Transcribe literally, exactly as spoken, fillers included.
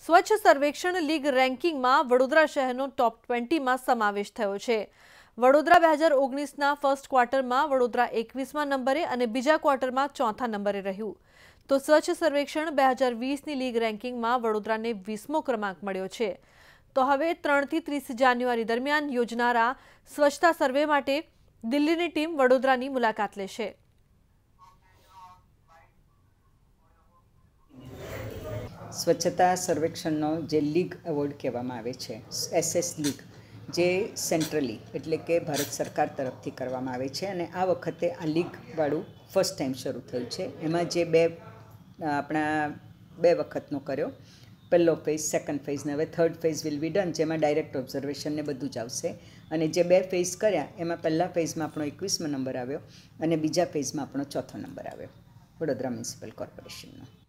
સ્વચ્છ સર્વેક્ષણ લીગ રેન્કિંગમાં વડોદરા શહેરનો ટોપ ટ્વેન્ટીમાં સમાવેશ થયો છે। વડોદરા બે હજાર ઓગણીસના ફર્સ્ટ ક્વાર્ટરમાં વડોદરા એકવીસમા નંબરે અને બીજા ક્વાર્ટરમાં ચોથા નંબરે રહ્યું, તો સ્વચ્છ સર્વેક્ષણ બે હજાર વીસની લીગ રેન્કિંગમાં વડોદરાને વીસમો ક્રમાંક મળ્યો છે। તો હવે ત્રણથી ત્રીસ જાન્યુઆરી દરમિયાન યોજનારા સ્વચ્છતા સર્વે માટે દિલ્હીની ટીમ વડોદરાની મુલાકાત લેશે। સ્વચ્છતા સર્વેક્ષણનો જે લીગ એવોર્ડ કહેવામાં આવે છે, એસએસ લીગ, જે સેન્ટ્રલી એટલે કે ભારત સરકાર તરફથી કરવામાં આવે છે અને આ વખતે આ લીગવાળું ફર્સ્ટ ટાઈમ શરૂ થયું છે। એમાં જે બે આપણા બે વખતનો કર્યો, પહેલો ફેઝ, સેકન્ડ ફેઝ ને હવે third phase will be done, જેમાં ડાયરેક્ટ ઓબ્ઝર્વેશન ને બધું જ આવશે। અને જે બે ફેઝ કર્યા એમાં પહેલા ફેઝમાં આપણો એકવીસમો નંબર આવ્યો અને બીજા ફેઝમાં આપણો ચોથો નંબર આવ્યો વડોદરા મ્યુનિસિપલ કોર્પોરેશનનો।